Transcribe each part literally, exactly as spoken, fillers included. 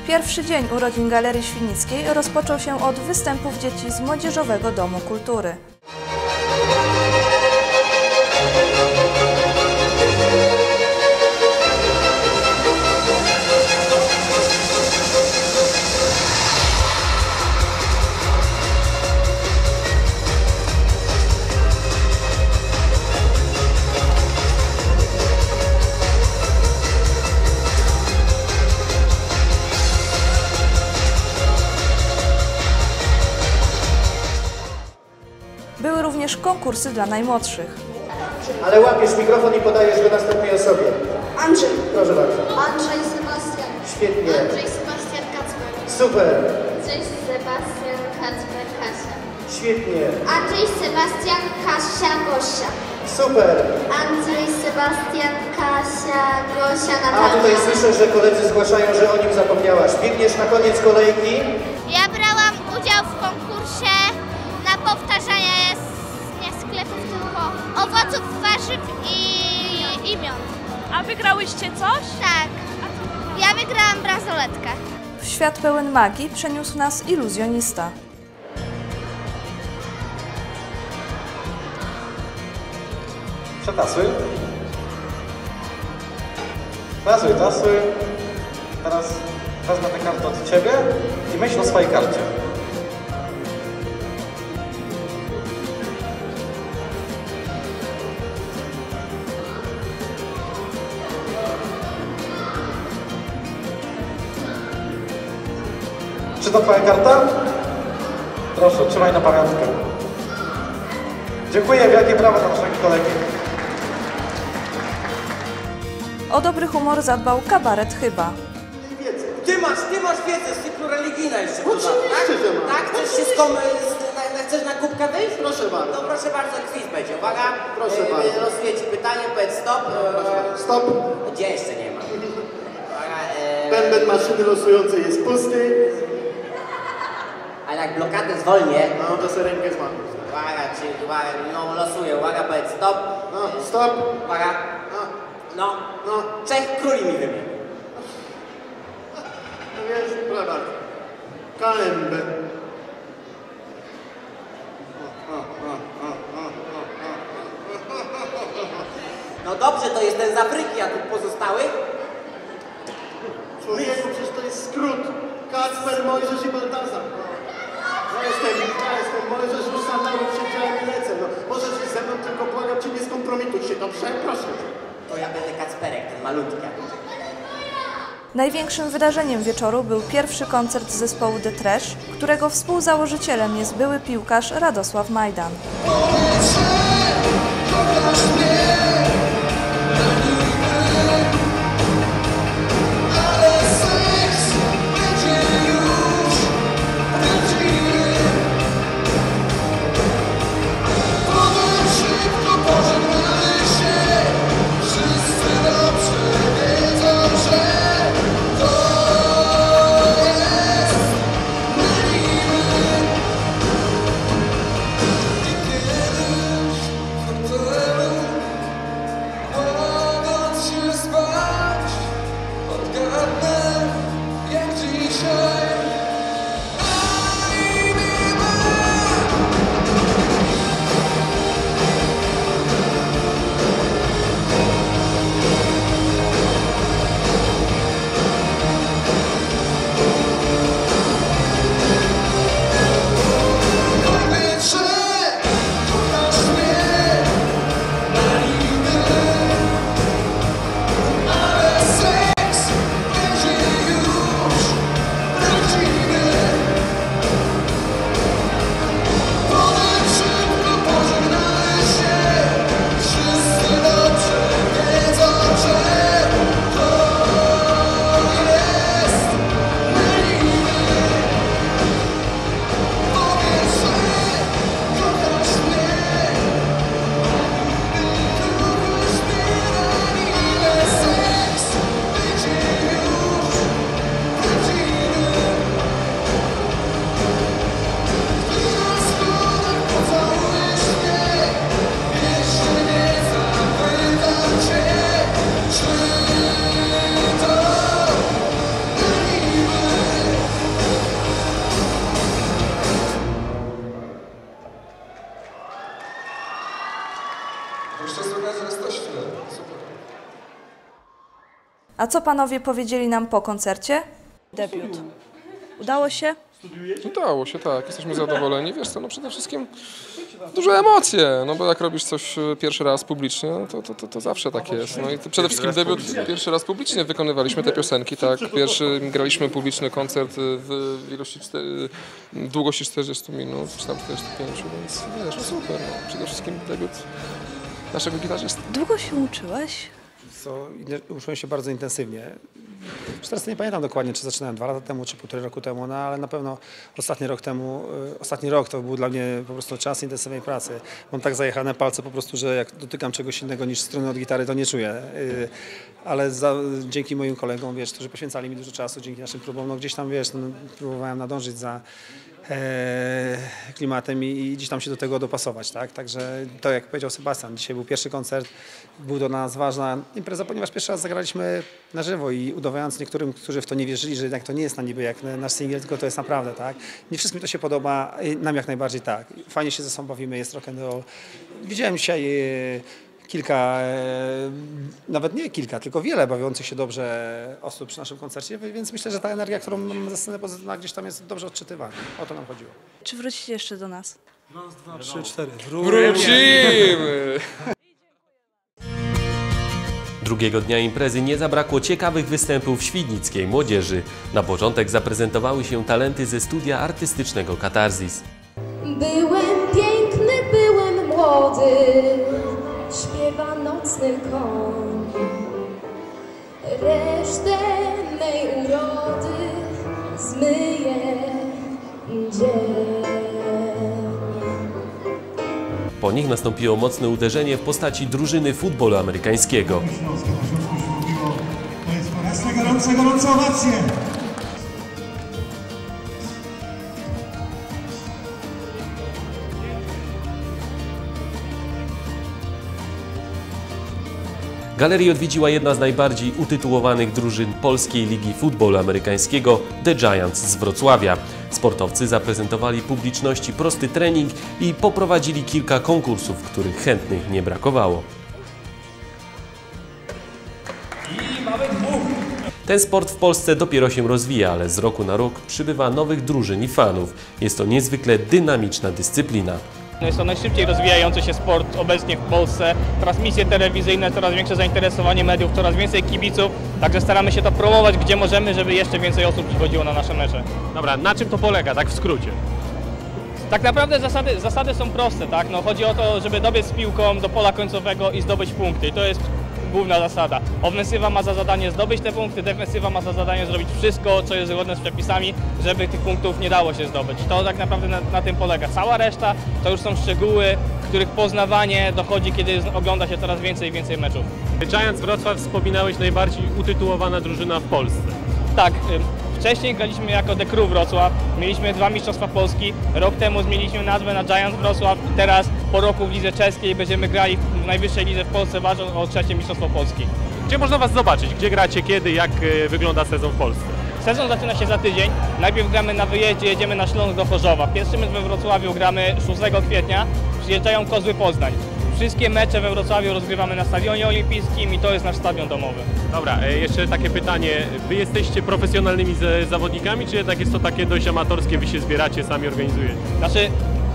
Pierwszy dzień urodzin Galerii Świnickiej rozpoczął się od występów dzieci z Młodzieżowego Domu Kultury. Były również konkursy dla najmłodszych. Ale łapiesz mikrofon i podajesz go następnej osobie. Andrzej. Proszę bardzo. Andrzej Sebastian. Świetnie. Andrzej Sebastian Kacper. Super. Andrzej Sebastian Kacper Kasia. Świetnie. Andrzej Sebastian Kasia Gosia. Super. Andrzej Sebastian Kasia Gosia A Natalia. tutaj słyszę, że koledzy zgłaszają, że o nim zapomniałaś. Biegniesz na koniec kolejki. Ja brałam udział w konkursie na powtarzanie nie sklepów, tylko owoców, warzyw i imion. A wygrałyście coś? Tak. Ja wygrałam bransoletkę. W świat pełen magii przeniósł nas iluzjonista. Przetasuj. Tasuj, tasuj. Teraz wezmę tę kartę od Ciebie i myśl o swojej karcie. Czy to Twoja karta? Proszę, trzymaj na pamiątkę. Dziękuję, wielkie brawa dla naszego kolegi. O dobry humor zadbał kabaret Chyba. Ty masz, ty masz wiedzę z cyklu religijna jeszcze. Oczywiście, że mam. Tak? Chcesz się skom... na, chcesz na kubkę wyjść? Proszę bardzo. No proszę bardzo, quiz będzie. Uwaga. Proszę e, bardzo. Losuję Ci pytanie, powiedz stop. E, Stop. Gdzie jeszcze nie ma? Uwaga. E, Bęben maszyny losującej jest pusty. ale jak blokadę zwolnię. No to sobie rękę złamię. Uwaga, czy, uwaga, no losuję. Uwaga, powiedz stop. No, stop. Uwaga. No, No, no. Trzech króli mi wymień. No wiesz, proszę bardzo. Kalembę. No dobrze, to jest ten z Afryki, a tu pozostałych? Człowieku, przecież to jest skrót. Kacper, Mojżesz i Baltazar. Ja jestem, ja jestem Mojżesz, już sam tam siedziałem i lecę. No, możesz iść ze mną, tylko błagam Cię, nie skompromituj się, dobrze? Proszę Cię. To ja będę Kacperek, ten malutki. Największym wydarzeniem wieczoru był pierwszy koncert zespołu The Trash, którego współzałożycielem jest były piłkarz Radosław Majdan. A co panowie powiedzieli nam po koncercie? Debiut. Udało się? Udało się, tak. Jesteśmy zadowoleni. Wiesz co, no przede wszystkim duże emocje, no bo jak robisz coś pierwszy raz publicznie, no to, to, to, to zawsze tak jest. No i to przede wszystkim debiut, pierwszy raz publicznie wykonywaliśmy te piosenki, tak. Pierwszy graliśmy publiczny koncert w ilości cztery, w długości czterdziestu minut, czy tam czterdziestu pięciu, więc wiesz, no super. No. Przede wszystkim debiut naszego gitarzysty. Długo się uczyłeś? Co, uczyłem się bardzo intensywnie. Już teraz nie pamiętam dokładnie, czy zaczynałem dwa lata temu, czy półtorej roku temu, no ale na pewno ostatni rok temu, y, ostatni rok to był dla mnie po prostu czas intensywnej pracy. Mam tak zajechane palce po prostu, że jak dotykam czegoś innego niż struny od gitary, to nie czuję. Y, ale za, dzięki moim kolegom, wiesz, którzy poświęcali mi dużo czasu, dzięki naszym próbom, no gdzieś tam, wiesz, no, próbowałem nadążyć za e, klimatem i, i gdzieś tam się do tego dopasować, tak? Także to, jak powiedział Sebastian, dzisiaj był pierwszy koncert, był to dla nas ważna impreza, ponieważ pierwszy raz zagraliśmy na żywo i udowodniając niektórym, którzy w to nie wierzyli, że jednak to nie jest na niby jak nasz singiel, tylko to jest naprawdę, tak? Nie wszystkim to się podoba, nam jak najbardziej tak. Fajnie się ze sobą bawimy, jest rock and roll. Widziałem dzisiaj e, kilka, e, nawet nie kilka, tylko wiele bawiących się dobrze osób przy naszym koncercie, więc myślę, że ta energia, którą mamy ze sceny pozytywna, gdzieś tam jest dobrze odczytywana. O to nam chodziło. Czy wrócicie jeszcze do nas? Raz, dwa, trzy, cztery. Wrócimy! Drugiego dnia imprezy nie zabrakło ciekawych występów świdnickiej młodzieży. Na początek zaprezentowały się talenty ze studia artystycznego Katarzys. Byłem piękny, byłem młody, śpiewa nocny koń. Resztę mej urody zmyje dzień. Po nich nastąpiło mocne uderzenie w postaci drużyny futbolu amerykańskiego. Państwa, gorące, gorące owacje! Galerię odwiedziła jedna z najbardziej utytułowanych drużyn polskiej ligi futbolu amerykańskiego, The Giants z Wrocławia. Sportowcy zaprezentowali publiczności prosty trening i poprowadzili kilka konkursów, których chętnych nie brakowało. Ten sport w Polsce dopiero się rozwija, ale z roku na rok przybywa nowych drużyn i fanów. Jest to niezwykle dynamiczna dyscyplina. Jest to najszybciej rozwijający się sport obecnie w Polsce. Transmisje telewizyjne, coraz większe zainteresowanie mediów, coraz więcej kibiców. Także staramy się to promować, gdzie możemy, żeby jeszcze więcej osób przychodziło na nasze mecze. Dobra, na czym to polega, tak w skrócie? Tak naprawdę zasady, zasady są proste, tak? No, chodzi o to, żeby dobiec z piłką do pola końcowego i zdobyć punkty. I to jest główna zasada. Ofensywa ma za zadanie zdobyć te punkty, defensywa ma za zadanie zrobić wszystko, co jest zgodne z przepisami, żeby tych punktów nie dało się zdobyć. To tak naprawdę na, na tym polega. Cała reszta to już są szczegóły, których poznawanie dochodzi, kiedy ogląda się coraz więcej i więcej meczów. Giants Wrocław wspominałeś, najbardziej utytułowana drużyna w Polsce. Tak. Wcześniej graliśmy jako The Crew Wrocław, mieliśmy dwa mistrzostwa Polski, rok temu zmieniliśmy nazwę na Giants Wrocław, teraz po roku w lidze czeskiej będziemy grali w najwyższej lidze w Polsce, walcząc o trzecie mistrzostwo Polski. Gdzie można Was zobaczyć? Gdzie gracie, kiedy, jak wygląda sezon w Polsce? Sezon zaczyna się za tydzień, najpierw gramy na wyjeździe, jedziemy na Śląsk do Chorzowa. Pierwszy mecz we Wrocławiu gramy szóstego kwietnia, przyjeżdżają Kozły Poznań. Wszystkie mecze we Wrocławiu rozgrywamy na Stadionie Olimpijskim i to jest nasz stadion domowy. Dobra, jeszcze takie pytanie. Wy jesteście profesjonalnymi zawodnikami, czy jednak jest to takie dość amatorskie, wy się zbieracie, sami organizujecie? Znaczy,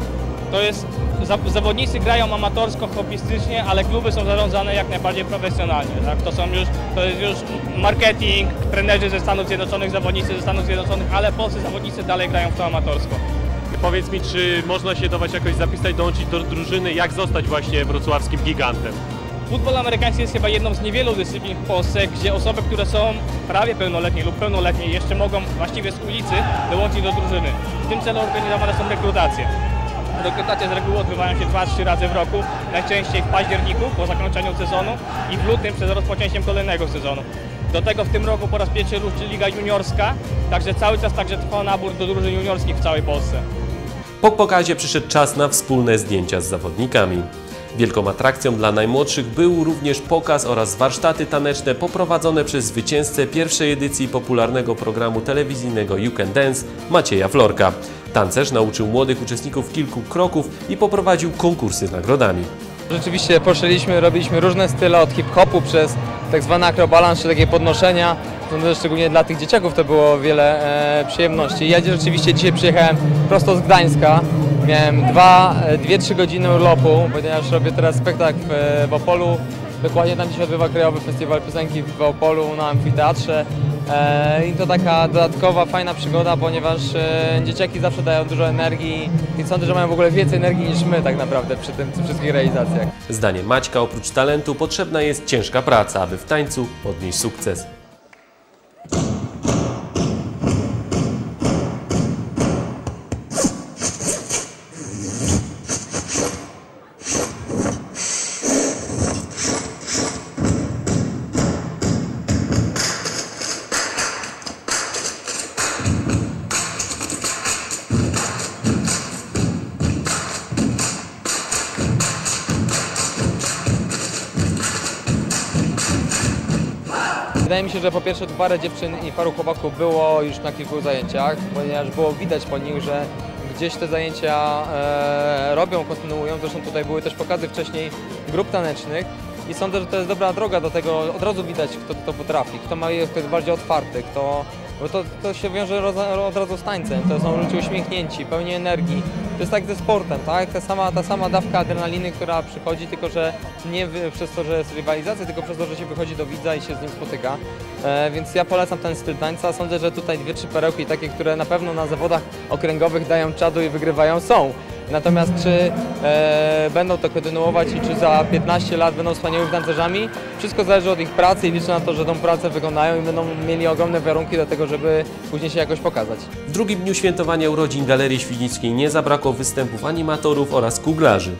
to jest, zawodnicy grają amatorsko, hobbystycznie, ale kluby są zarządzane jak najbardziej profesjonalnie. Tak? To są już, to jest już marketing, trenerzy ze Stanów Zjednoczonych, zawodnicy ze Stanów Zjednoczonych, ale polscy zawodnicy dalej grają w to amatorsko. Powiedz mi, czy można się dawać jakoś zapisać, dołączyć do drużyny, jak zostać właśnie wrocławskim gigantem? Futbol amerykański jest chyba jedną z niewielu dyscyplin w Polsce, gdzie osoby, które są prawie pełnoletnie lub pełnoletnie jeszcze mogą właściwie z ulicy dołączyć do drużyny. W tym celu organizowane są rekrutacje. Rekrutacje z reguły odbywają się dwa trzy razy w roku, najczęściej w październiku po zakończeniu sezonu i w lutym przed rozpoczęciem kolejnego sezonu. Do tego w tym roku po raz pierwszy ruszy Liga Juniorska, także cały czas także trwa nabór do drużyn juniorskich w całej Polsce. Po pokazie przyszedł czas na wspólne zdjęcia z zawodnikami. Wielką atrakcją dla najmłodszych był również pokaz oraz warsztaty taneczne poprowadzone przez zwycięzcę pierwszej edycji popularnego programu telewizyjnego You Can Dance Macieja Florka. Tancerz nauczył młodych uczestników kilku kroków i poprowadził konkursy z nagrodami. Rzeczywiście poszliśmy, robiliśmy różne style od hip-hopu przez tak zwany acrobalance, czy takie podnoszenia. No, szczególnie dla tych dzieciaków to było wiele e, przyjemności. Ja rzeczywiście dzisiaj przyjechałem prosto z Gdańska. Miałem dwa, dwie, trzy godziny urlopu, ponieważ robię teraz spektakl w, w Opolu. Dokładnie tam się odbywa Krajowy Festiwal Piosenki w Opolu na amfiteatrze. E, I to taka dodatkowa, fajna przygoda, ponieważ e, dzieciaki zawsze dają dużo energii i sądzę, że mają w ogóle więcej energii niż my tak naprawdę przy tym, przy wszystkich realizacjach. Zdaniem Maćka oprócz talentu potrzebna jest ciężka praca, aby w tańcu odnieść sukces. Wydaje mi się, że po pierwsze tu parę dziewczyn i paru chłopaków było już na kilku zajęciach, ponieważ było widać po nich, że gdzieś te zajęcia e, robią, kontynuują. Zresztą tutaj były też pokazy wcześniej grup tanecznych i sądzę, że to jest dobra droga do tego. Od razu widać, kto to potrafi, kto, ma, kto jest bardziej otwarty, kto, bo to, to się wiąże od razu z tańcem. To są ludzie uśmiechnięci, pełni energii. To jest tak ze sportem, tak? Ta sama, ta sama dawka adrenaliny, która przychodzi, tylko że nie przez to, że jest rywalizacja, tylko przez to, że się wychodzi do widza i się z nim spotyka. E, więc ja polecam ten styl tańca. Sądzę, że tutaj dwie, trzy perełki takie, które na pewno na zawodach okręgowych dają czadu i wygrywają, są. Natomiast czy e, będą to kontynuować i czy za piętnaście lat będą wspaniałymi tancerzami, wszystko zależy od ich pracy i liczę na to, że tą pracę wykonają i będą mieli ogromne warunki do tego, żeby później się jakoś pokazać. W drugim dniu świętowania urodzin Galerii Świdnickiej nie zabrakło występów animatorów oraz kuglarzy.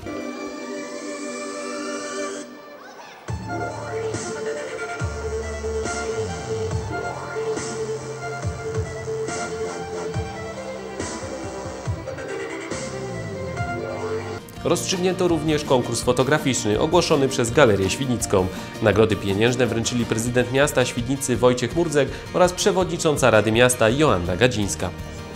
Rozstrzygnięto również konkurs fotograficzny ogłoszony przez Galerię Świdnicką. Nagrody pieniężne wręczyli prezydent miasta Świdnicy Wojciech Murdzek oraz przewodnicząca Rady Miasta Joanna Gadzińska.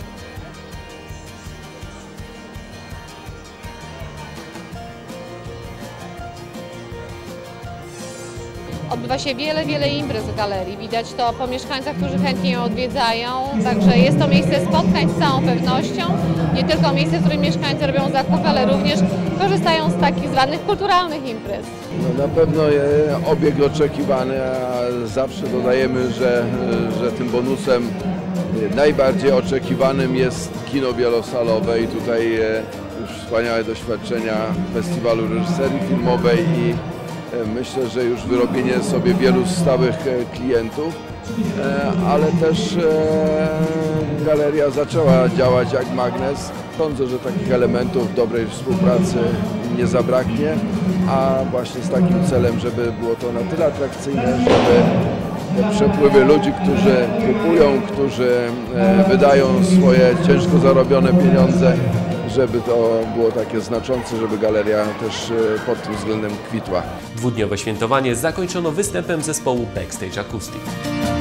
Odbywa się wiele, wiele imprez w galerii. Widać to po mieszkańcach, którzy chętnie ją odwiedzają. Także jest to miejsce spotkań z całą pewnością. Nie tylko miejsce, w którym mieszkańcy robią zakupy, ale również korzystają z takich zwanych kulturalnych imprez. No na pewno obieg oczekiwany, a zawsze dodajemy, że, że tym bonusem najbardziej oczekiwanym jest kino wielosalowe i tutaj już wspaniałe doświadczenia Festiwalu Reżyserii Filmowej i myślę, że już wyrobienie sobie wielu stałych klientów, ale też galeria zaczęła działać jak magnes. Sądzę, że takich elementów dobrej współpracy nie zabraknie, a właśnie z takim celem, żeby było to na tyle atrakcyjne, żeby te przepływy ludzi, którzy kupują, którzy wydają swoje ciężko zarobione pieniądze, żeby to było takie znaczące, żeby galeria też pod tym względem kwitła. Dwudniowe świętowanie zakończono występem zespołu Backstage Acoustic.